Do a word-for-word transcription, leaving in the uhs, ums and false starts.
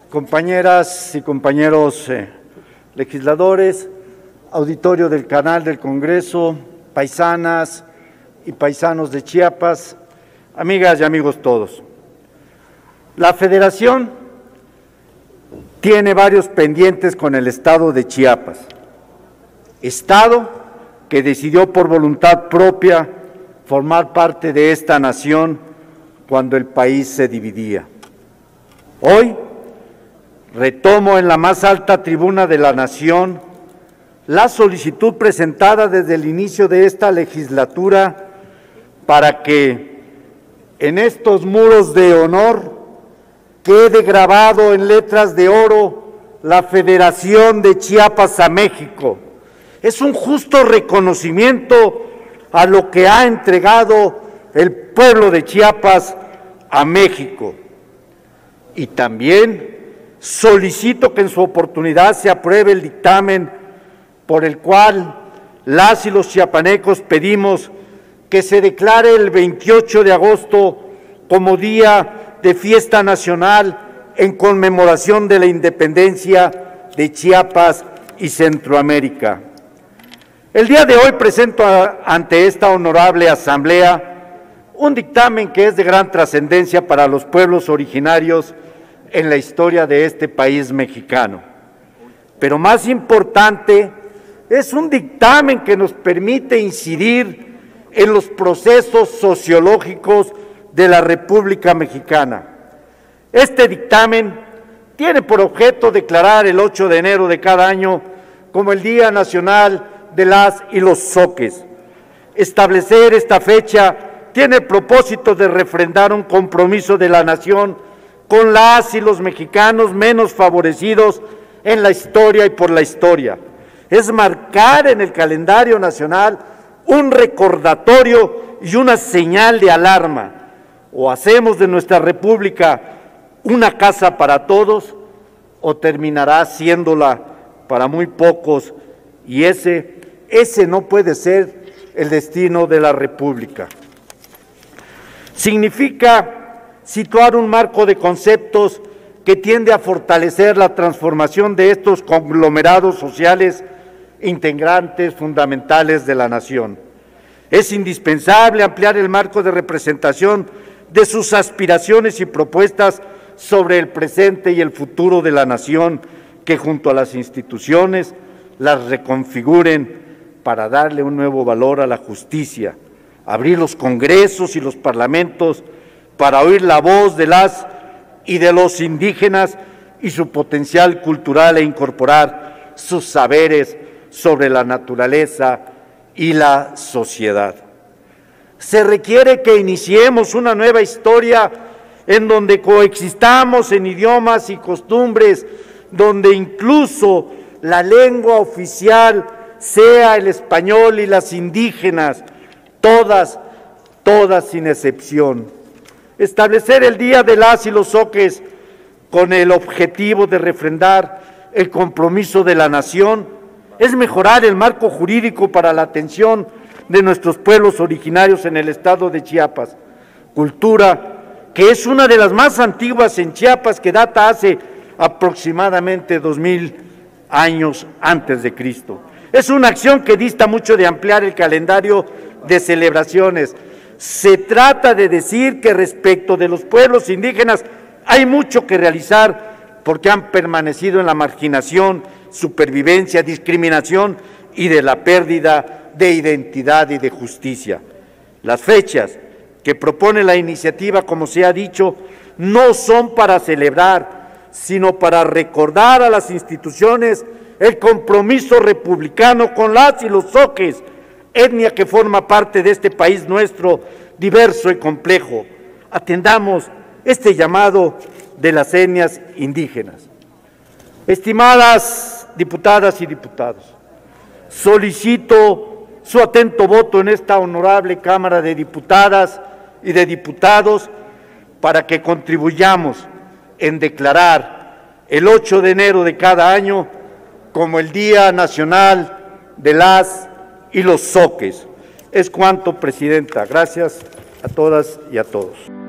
compañeras y compañeros eh, legisladores, auditorio del canal del Congreso, paisanas y paisanos de Chiapas, amigas y amigos todos. La Federación tiene varios pendientes con el Estado de Chiapas, Estado que decidió por voluntad propia formar parte de esta nación cuando el país se dividía. Hoy retomo en la más alta tribuna de la nación la solicitud presentada desde el inicio de esta legislatura para que en estos muros de honor quede grabado en letras de oro la Federación de Chiapas a México. Es un justo reconocimiento a lo que ha entregado el pueblo de Chiapas a México. Y también solicito que en su oportunidad se apruebe el dictamen por el cual las y los chiapanecos pedimos que se declare el veintiocho de agosto como día de fiesta nacional en conmemoración de la independencia de Chiapas y Centroamérica. El día de hoy presento a, ante esta honorable asamblea un dictamen que es de gran trascendencia para los pueblos originarios en la historia de este país mexicano. Pero más importante, es un dictamen que nos permite incidir en los procesos sociológicos de la República Mexicana. Este dictamen tiene por objeto declarar el ocho de enero de cada año como el Día Nacional de las y los Zoques. Establecer esta fecha tiene el propósito de refrendar un compromiso de la nación con las y los mexicanos menos favorecidos en la historia y por la historia. Es marcar en el calendario nacional un recordatorio y una señal de alarma. O hacemos de nuestra república una casa para todos, o terminará siéndola para muy pocos, y ese, ese no puede ser el destino de la república. Significa situar un marco de conceptos que tiende a fortalecer la transformación de estos conglomerados sociales integrantes fundamentales de la nación. Es indispensable ampliar el marco de representación de sus aspiraciones y propuestas sobre el presente y el futuro de la nación, que junto a las instituciones las reconfiguren para darle un nuevo valor a la justicia, abrir los congresos y los parlamentos para oír la voz de las y de los indígenas y su potencial cultural e incorporar sus saberes sobre la naturaleza y la sociedad. Se requiere que iniciemos una nueva historia en donde coexistamos en idiomas y costumbres, donde incluso la lengua oficial sea el español y las indígenas, todas, todas sin excepción. Establecer el Día de las y los Zoques con el objetivo de refrendar el compromiso de la nación es mejorar el marco jurídico para la atención de nuestros pueblos originarios en el estado de Chiapas, cultura que es una de las más antiguas en Chiapas, que data hace aproximadamente dos mil años antes de Cristo. Es una acción que dista mucho de ampliar el calendario de celebraciones. Se trata de decir que respecto de los pueblos indígenas hay mucho que realizar porque han permanecido en la marginación, supervivencia, discriminación y de la pérdida de identidad y de justicia. Las fechas que propone la iniciativa, como se ha dicho, no son para celebrar, sino para recordar a las instituciones el compromiso republicano con las y los zoques, etnia que forma parte de este país nuestro, diverso y complejo. Atendamos este llamado de las etnias indígenas. Estimadas diputadas y diputados, solicito su atento voto en esta honorable Cámara de Diputadas y de Diputados para que contribuyamos en declarar el ocho de enero de cada año como el Día Nacional de las y los Zoques. Es cuanto, Presidenta. Gracias a todas y a todos.